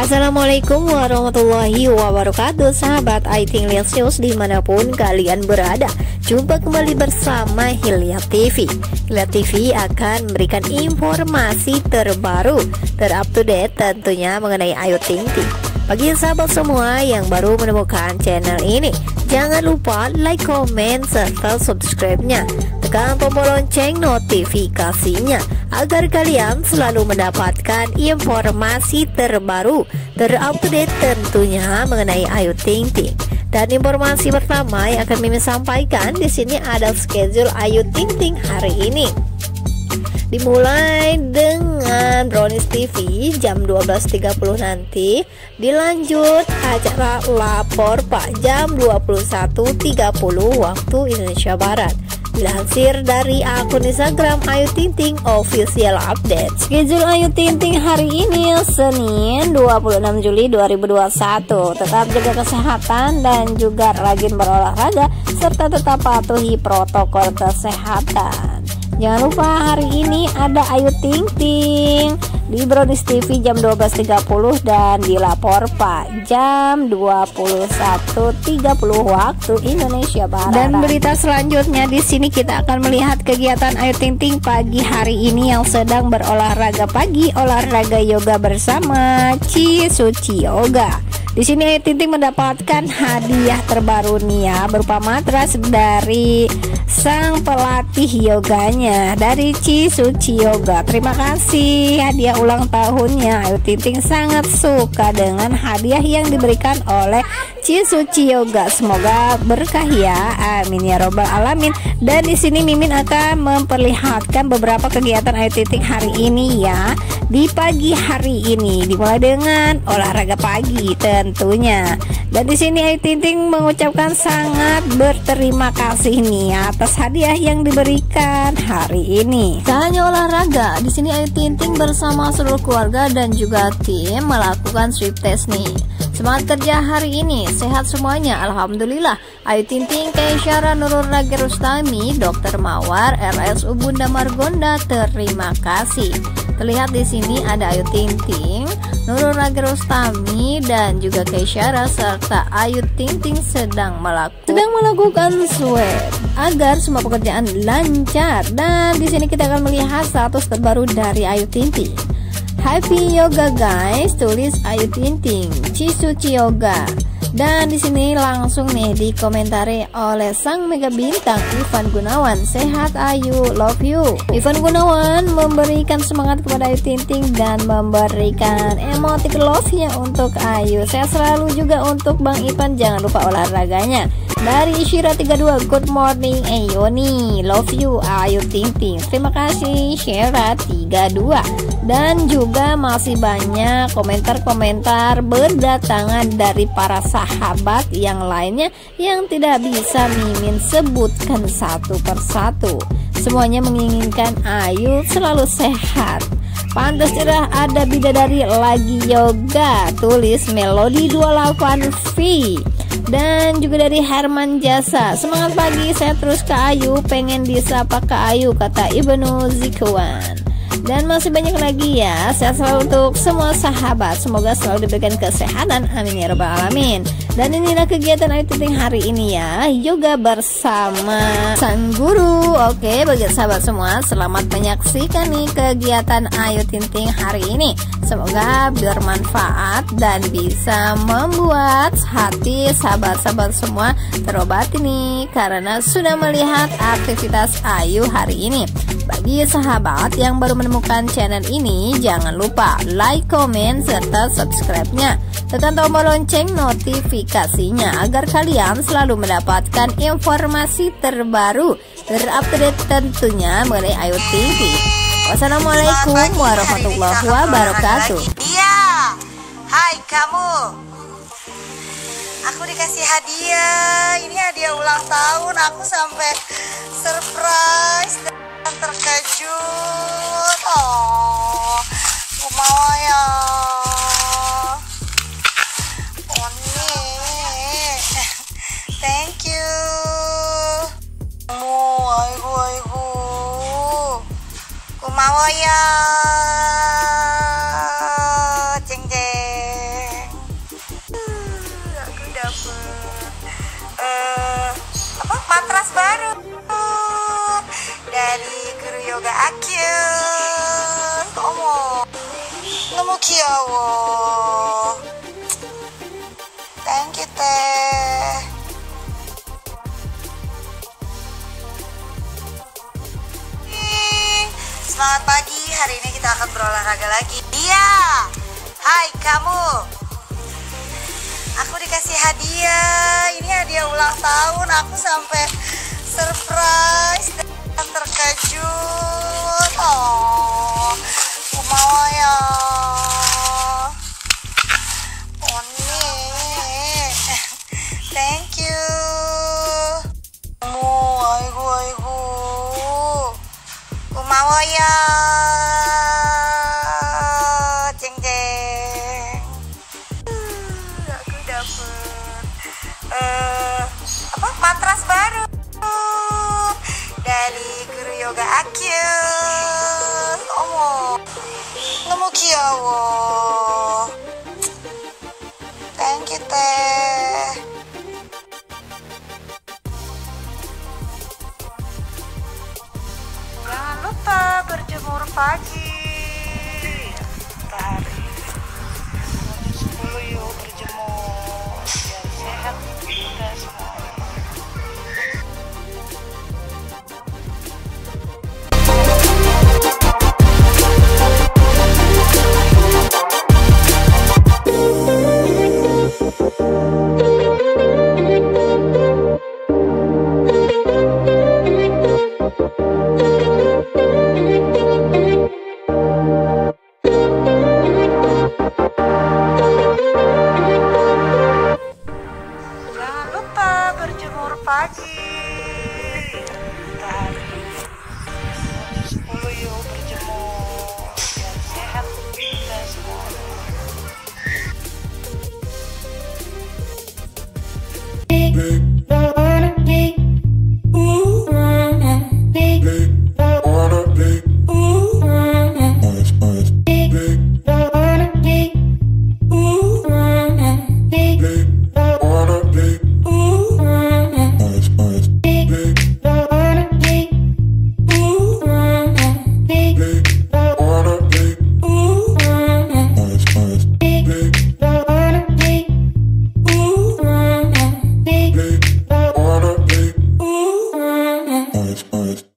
Assalamualaikum warahmatullahi wabarakatuh, sahabat Aiting Lesius dimanapun kalian berada. Jumpa kembali bersama Hilya TV. Hilya TV akan memberikan informasi terbaru, terupdate tentunya mengenai Ayu Ting Ting. Bagi sahabat semua yang baru menemukan channel ini, jangan lupa like, komen, serta subscribe-nya. Tekan tombol lonceng notifikasinya agar kalian selalu mendapatkan informasi terbaru, terupdate tentunya mengenai Ayu Ting Ting. Dan informasi pertama yang akan Mimin sampaikan di sini ada schedule Ayu Ting Ting hari ini. Dimulai dengan Brownies TV jam 12.30 nanti, dilanjut acara Lapor Pak jam 21.30 waktu Indonesia Barat. Dilansir dari akun Instagram Ayu Ting Ting Official Update. Schedule Ayu Ting Ting hari ini Senin 26 Juli 2021. Tetap jaga kesehatan dan juga rajin berolahraga serta tetap patuhi protokol kesehatan. Jangan lupa hari ini ada Ayu Ting Ting di Brownies TV jam 12.30 dan di Lapor Pak jam 21.30 waktu Indonesia Barat. Dan berita selanjutnya di sini kita akan melihat kegiatan Ayu Ting Ting pagi hari ini yang sedang berolahraga pagi, olahraga yoga bersama Ci Suci Yoga. Di sini Ayu Ting Ting mendapatkan hadiah terbaru nih ya, berupa matras dari sang pelatih yoganya dari Ci Suci Yoga. Terima kasih hadiah ulang tahunnya. Ayu Ting Ting sangat suka dengan hadiah yang diberikan oleh Ci Suci Yoga. Semoga berkah ya, amin ya robbal alamin. Dan di sini Mimin akan memperlihatkan beberapa kegiatan Ayu Ting Ting hari ini ya. Di pagi hari ini dimulai dengan olahraga pagi tentunya. Dan di sini Ayu Ting Ting mengucapkan sangat berterima kasih nih atas hadiah yang diberikan hari ini. Tak hanya olahraga, di sini Ayu Ting Ting bersama seluruh keluarga dan juga tim melakukan swab test nih. Semangat kerja hari ini, sehat semuanya, alhamdulillah. Ayu Ting Ting, Keisyara Nurul Ragi Rustami, Dr. Mawar, RSU Bunda Margonda, terima kasih. Terlihat di sini ada Ayu Ting Ting, Nurul Ragi Rustami dan juga Keisyara serta Ayu Ting Ting sedang melakukan swab agar semua pekerjaan lancar. Dan di sini kita akan melihat status terbaru dari Ayu Ting Ting. Happy Yoga guys, tulis Ayu Ting Ting, Ci Suci Yoga. Dan di sini langsung nih dikomentari oleh sang mega bintang Ivan Gunawan. Sehat Ayu, love you. Ivan Gunawan memberikan semangat kepada Ayu Ting Ting dan memberikan emotik love-nya untuk Ayu. Sehat selalu juga untuk Bang Ivan, jangan lupa olahraganya. Dari Shira 32, good morning Ayoni, love you Ayu Ting Ting. Terima kasih Shira 32. Dan juga masih banyak komentar-komentar berdatangan dari para sahabat yang lainnya yang tidak bisa Mimin sebutkan satu persatu. Semuanya menginginkan Ayu selalu sehat. Pantas cerah ada bidadari lagi yoga, tulis Melody 28V. Dan juga dari Herman Jasa, semangat pagi, saya terus ke Ayu, pengen disapa ke Ayu, kata Ibnu Zikwan. Dan masih banyak lagi ya. Sehat selalu untuk semua sahabat, semoga selalu diberikan kesehatan, amin ya rabbal alamin. Dan inilah kegiatan Ayu Ting Ting hari ini ya, yoga bersama sang guru. Oke, bagi sahabat semua, selamat menyaksikan nih kegiatan Ayu Ting Ting hari ini. Semoga bermanfaat dan bisa membuat hati sahabat-sahabat semua terobati nih, karena sudah melihat aktivitas Ayu hari ini. Bagi sahabat yang baru menemukan channel ini, jangan lupa like, komen, serta subscribe-nya. Tekan tombol lonceng notifikasinya agar kalian selalu mendapatkan informasi terbaru, terupdate tentunya mengenai Ayu Ting Ting. Wassalamualaikum warahmatullahi wabarakatuh. Iya, hai kamu. Aku dikasih hadiah. Ini hadiah ulang tahun. Aku sampai surprise dan terkejut. Oh, aku mau ya. Oh nih, thank you. Aigu. Aku mau ya. Jeng jeng. Yoga Akyun. 어머, 너무 귀여워. Thank you, Teh. Selamat pagi, hari ini kita akan berolahraga lagi. Iya, hai kamu. Aku dikasih hadiah. Ini hadiah ulang tahun. Aku sampai surprise dan terkejut. Oh, Kumawaya. Oh nih, thank you. Oh, aigu. Kumawaya. Jeng. Aku dapet matras baru dari guru yoga Akyun. 어머, 너무 귀여워. Thank you, Teh. Jangan lupa berjemur pagi. Matahari. 10 yuk berjemur biar sehat kita semuanya. Jangan lupa berjemur pagi. Matahari. 10 yuk berjemur biar sehat kita semuanya. Ice.